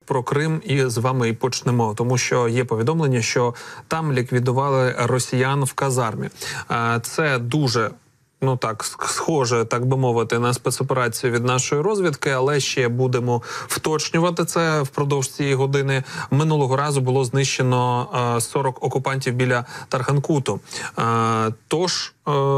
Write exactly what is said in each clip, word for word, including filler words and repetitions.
Про Крим і з вами і почнемо, тому що є повідомлення, що там ліквідували росіян в казармі. Це дуже, ну так, схоже, так би мовити, на спецоперацію від нашої розвідки, але ще будемо вточнювати це впродовж цієї години. Минулого разу було знищено сорок окупантів біля Тарханкуту. Тож,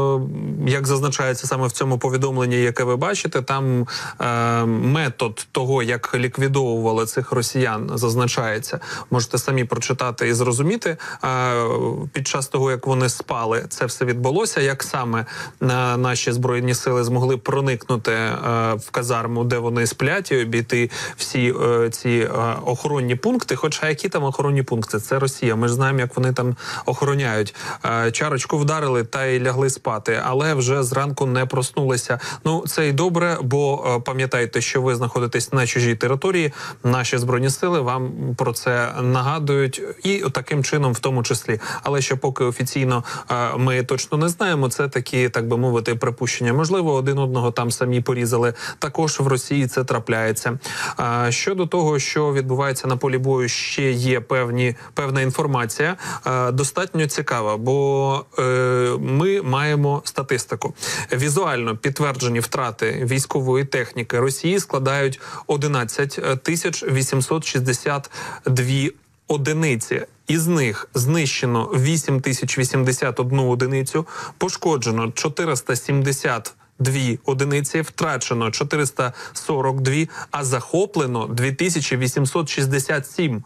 як зазначається саме в цьому повідомленні, яке ви бачите, там е, метод того, як ліквідовували цих росіян, зазначається. Можете самі прочитати і зрозуміти. Е, під час того, як вони спали, це все відбулося. Як саме е, наші Збройні сили змогли проникнути е, в казарму, де вони сплять, і обійти всі е, ці е, охоронні пункти. Хоча які там охоронні пункти? Це Росія. Ми ж знаємо, як вони там охороняють. Е, чарочку вдарили та й лягли спати, але вже зранку не проснулися. Ну, це й добре, бо пам'ятайте, що ви знаходитесь на чужій території. Наші Збройні сили вам про це нагадують і таким чином в тому числі. Але ще поки офіційно ми точно не знаємо, це такі, так би мовити, припущення. Можливо, один одного там самі порізали. Також в Росії це трапляється. Щодо того, що відбувається на полі бою, ще є певні, певна інформація. Достатньо цікава, бо ми маємо статистику. Візуально підтверджені втрати військової техніки Росії складають одинадцять тисяч вісімсот шістдесят дві одиниці. Із них знищено вісім тисяч вісімдесят одну одиницю, пошкоджено чотириста сімдесят дві одиниці, втрачено чотириста сорок дві, а захоплено дві тисячі вісімсот шістдесят сім.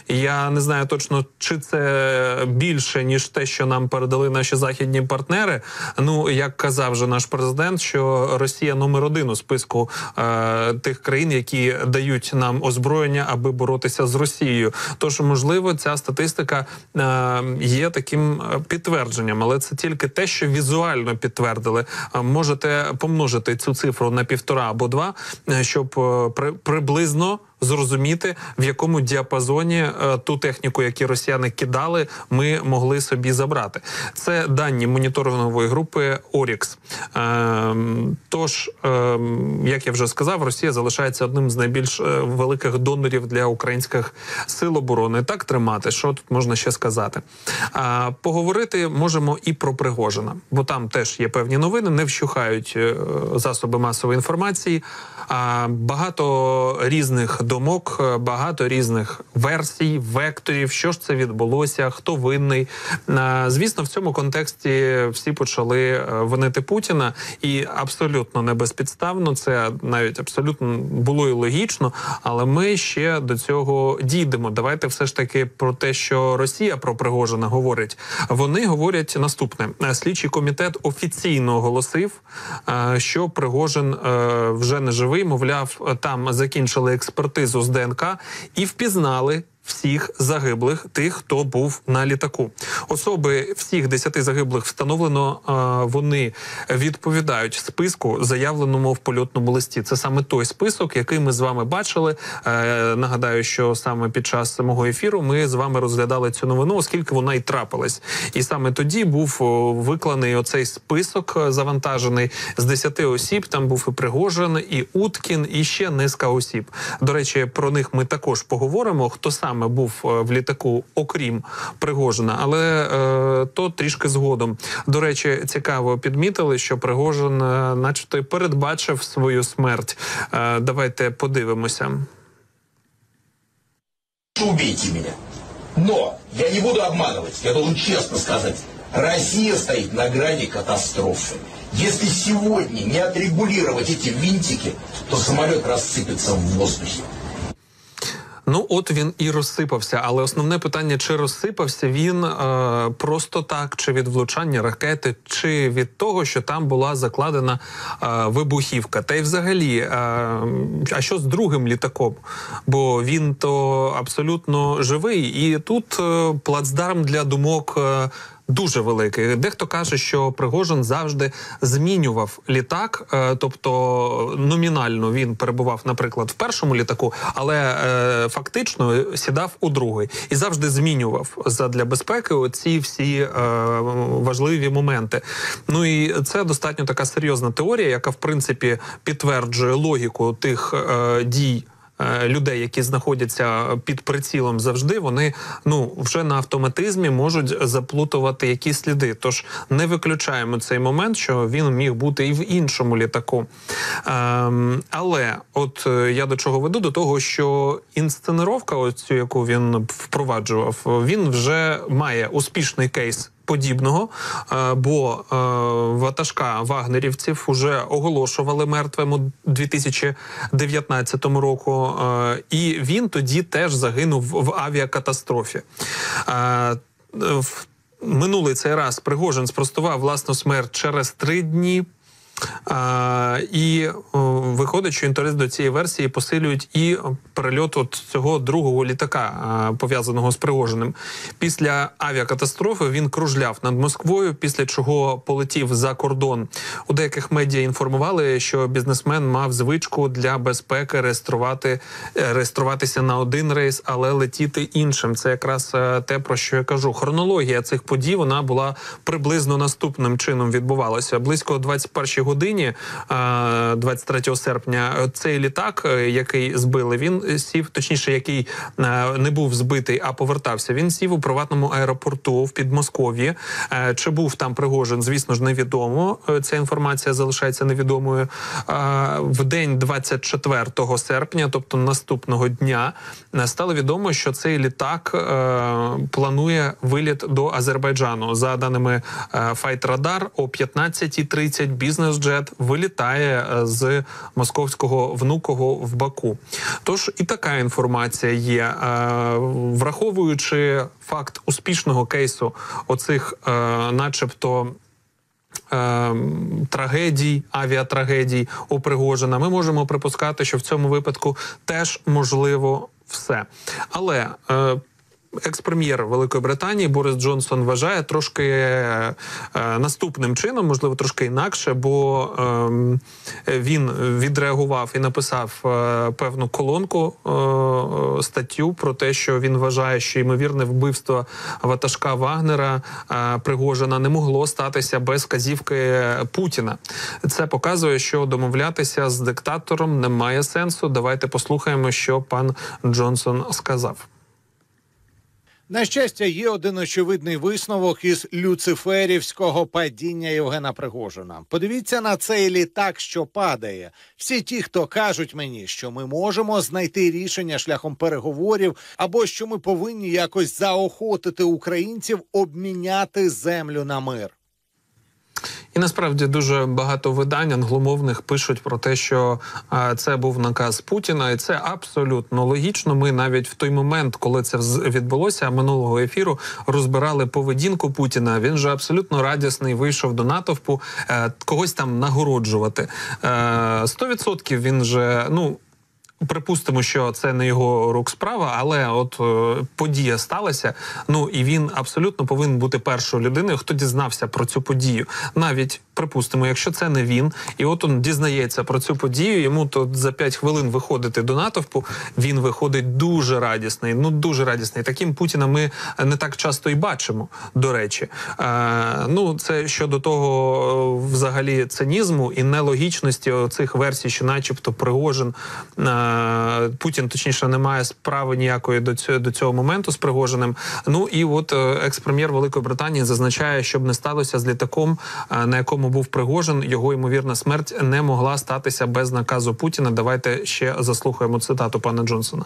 Я не знаю точно, чи це більше, ніж те, що нам передали наші західні партнери. Ну, як казав вже наш президент, що Росія номер один у списку е, тих країн, які дають нам озброєння, аби боротися з Росією. Тож, можливо, ця статистика е, є таким підтвердженням, але це тільки те, що візуально підтвердили. Можете помножити цю цифру на півтора або два, щоб при, приблизно зрозуміти, в якому діапазоні е, ту техніку, яку росіяни кидали, ми могли собі забрати. Це дані моніторингової групи Орікс. Е, тож, е, як я вже сказав, Росія залишається одним з найбільш е, великих донорів для українських сил оборони. Так тримати, що тут можна ще сказати. Е, поговорити можемо і про Пригожина, бо там теж є певні новини, не вщухають е, засоби масової інформації. Е, багато різних думок, багато різних версій, векторів, що ж це відбулося, хто винний. Звісно, в цьому контексті всі почали винити Путіна, і абсолютно не безпідставно, це навіть абсолютно було і логічно, але ми ще до цього дійдемо. Давайте все ж таки про те, що Росія про Пригожина говорить. Вони говорять наступне. Слідчий комітет офіційно оголосив, що Пригожин вже не живий, мовляв, там закінчили експертизу з ДНК і впізнали всіх загиблих, тих, хто був на літаку. Особи всіх десяти загиблих встановлено, вони відповідають списку, заявленому в польотному листі. Це саме той список, який ми з вами бачили. Нагадаю, що саме під час мого ефіру ми з вами розглядали цю новину, оскільки вона і трапилась. І саме тоді був викланий оцей список завантажений з десяти осіб. Там був і Пригожин, і Уткін, і ще низка осіб. До речі, про них ми також поговоримо, хто сам був в літаку, окрім Пригожина, але е, то трішки згодом. До речі, цікаво підмітили, що Пригожин е, начебто й передбачив свою смерть. Е, давайте подивимося. Убейте меня. Но я не буду обманывать, я должен честно сказать, Россия стоит на грани катастрофы. Если сегодня не отрегулировать эти винтики, то самолет рассыпется в воздухе. Ну, от він і розсипався, але основне питання, чи розсипався він е, просто так, чи від влучання ракети, чи від того, що там була закладена е, вибухівка. Та й взагалі, е, а що з другим літаком? Бо він то абсолютно живий, і тут е, плацдарм для думок е, дуже великий. Дехто каже, що Пригожин завжди змінював літак, е, тобто номінально він перебував, наприклад, в першому літаку, але е, фактично сідав у другий. І завжди змінював задля безпеки оці всі е, важливі моменти. Ну і це достатньо така серйозна теорія, яка, в принципі, підтверджує логіку тих е, дій, е, людей, які знаходяться під прицілом завжди, вони ну вже на автоматизмі можуть заплутувати якісь сліди. Тож не виключаємо цей момент, що він міг бути і в іншому літаку. Ем, але от е, я до чого веду? До того, що інсценировка, оцю, яку він впроваджував, він вже має успішний кейс подібного, бо ватажка вагнерівців уже оголошували мертвим у дві тисячі дев'ятнадцятому року, і він тоді теж загинув в авіакатастрофі. Минулий цей раз Пригожин спростував власну смерть через три дні. А, і о, виходить, що інтерес до цієї версії посилюють і перельот от цього другого літака, пов'язаного з Пригожиним. Після авіакатастрофи він кружляв над Москвою, після чого полетів за кордон. У деяких медіа інформували, що бізнесмен мав звичку для безпеки реєструвати, реєструватися на один рейс, але летіти іншим. Це якраз те, про що я кажу. Хронологія цих подій, вона була приблизно наступним чином відбувалася. Близько двадцять першій годині, двадцять третього серпня, цей літак, який збили, він сів, точніше, який не був збитий, а повертався, він сів у приватному аеропорту в Підмосков'ї. Чи був там Пригожин, звісно ж, невідомо. Ця інформація залишається невідомою. В день двадцять четвертого серпня, тобто наступного дня, стало відомо, що цей літак планує виліт до Азербайджану. За даними Файт-Радар, о п'ятнадцятій тридцять бізнес-джет вилітає з московського Внуково в Баку. Тож і така інформація є. Враховуючи факт успішного кейсу оцих начебто трагедій, авіатрагедій у Пригожина, ми можемо припускати, що в цьому випадку теж можливо все. Але екс-прем'єр Великої Британії Борис Джонсон вважає трошки е, наступним чином, можливо, трошки інакше, бо е, він відреагував і написав е, певну колонку, е, статтю про те, що він вважає, що ймовірне вбивство ватажка Вагнера е, Пригожина не могло статися без вказівки Путіна. Це показує, що домовлятися з диктатором немає сенсу. Давайте послухаємо, що пан Джонсон сказав. На щастя, є один очевидний висновок із люциферівського падіння Євгена Пригожина. Подивіться на цей літак, що падає. Всі ті, хто кажуть мені, що ми можемо знайти рішення шляхом переговорів, або що ми повинні якось заохотити українців обміняти землю на мир. І насправді дуже багато видань англомовних пишуть про те, що а, це був наказ Путіна, і це абсолютно логічно. Ми навіть в той момент, коли це відбулося, минулого ефіру, розбирали поведінку Путіна. Він же абсолютно радісний вийшов до натовпу е, когось там нагороджувати. Сто відсотків він же, ну, припустимо, що це не його рук справа, але от е, подія сталася, ну і він абсолютно повинен бути першою людиною, хто дізнався про цю подію. Навіть, припустимо, якщо це не він, і от він дізнається про цю подію, йому то за п'ять хвилин виходити до натовпу, він виходить дуже радісний, ну дуже радісний. Таким Путіна ми не так часто і бачимо, до речі. Е, ну, це щодо того, взагалі, цинізму і нелогічності цих версій, що начебто Пригожин, е, Путін, точніше, не має справи ніякої до цього, до цього моменту з Пригожиним. Ну і от екс-прем'єр Великої Британії зазначає, щоб не сталося з літаком, на якому був Пригожин, його ймовірна смерть не могла статися без наказу Путіна. Давайте ще заслухаємо цитату пана Джонсона.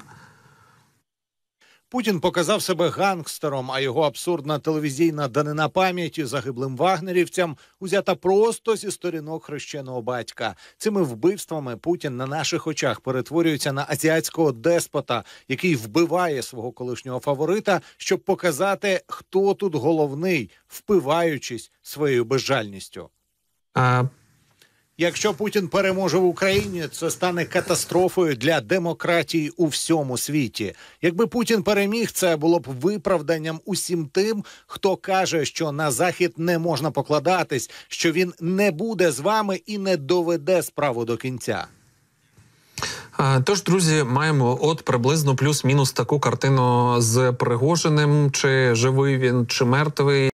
Путін показав себе гангстером, а його абсурдна телевізійна данина пам'яті загиблим вагнерівцям узята просто зі сторінок хрещеного батька. Цими вбивствами Путін на наших очах перетворюється на азіатського деспота, який вбиває свого колишнього фаворита, щоб показати, хто тут головний, впиваючись своєю безжальністю. А... Якщо Путін переможе в Україні, це стане катастрофою для демократії у всьому світі. Якби Путін переміг, це було б виправданням усім тим, хто каже, що на Захід не можна покладатись, що він не буде з вами і не доведе справу до кінця. Тож, друзі, маємо от приблизно плюс-мінус таку картину з Пригожиним, чи живий він, чи мертвий.